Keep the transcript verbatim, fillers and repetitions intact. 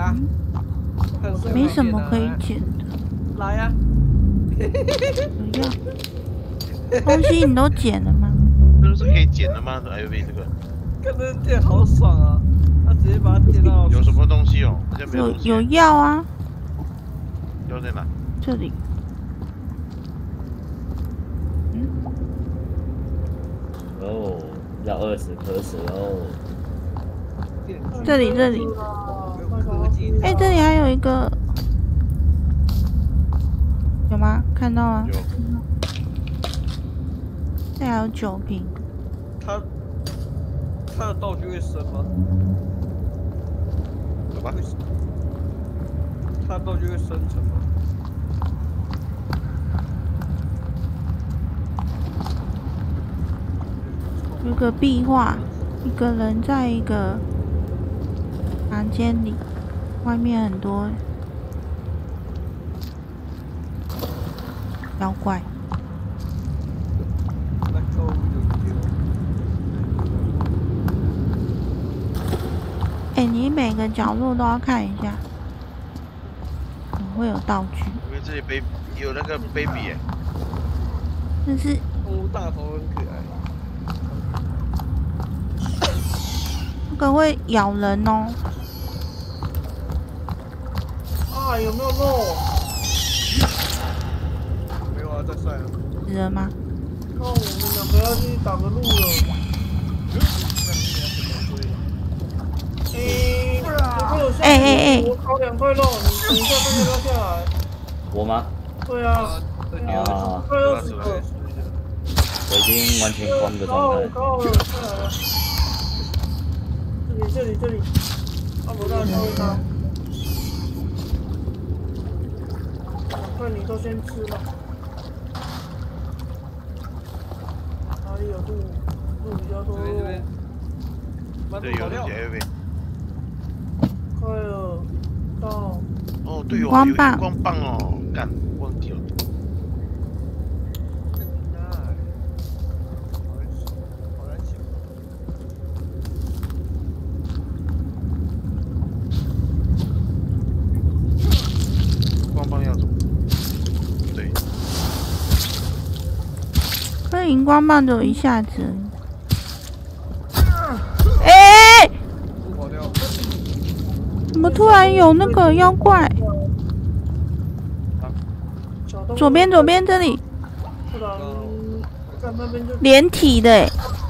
啊， 没什么可以捡的。 来呀！ 不要，东西你都捡了吗？ 这不是可以捡的吗？哎呦喂，这个， 跟这电好爽啊！他直接把它电到。 有什么东西哦？好像没有东西。 有有药啊。 药在哪？ 这里。嗯。 哦，要二十颗石哦。 这里这里。哎、欸，这里还有一个。有吗？看到吗？ 有。 这还有酒瓶。 他他的道具会升吗？ 有吧？ 他的道具会生成吗？ 有个壁画，一个人在一个房间里，外面很多妖怪。哎、欸，你每个角落都要看一下，可能会有道具。 因为这里 baby 有那个 baby 哎， 这是动物大头很可爱。 那个会咬人哦。 啊，有没有肉？没有啊，在晒啊。 死了吗？ 那我们两个要去打个路了。哎哎哎！我烤两块肉，你等一下再给它下来。 我吗？ 对啊。啊。快二十个。 我已经完全光的状态。 烤好了，下来了。这里这里这里。啊，我让你抽一张。两块你都先吃吧。哪里有路？路比较多。这边。 对，有东西在右边。 快了，到。 哦，对哦， 光棒， 光棒哦，干，忘记了。光棒要走。对。 可荧光棒只有一下子。哎、欸！怎么突然有那个妖怪？左边，左边这里。连体的哎、欸。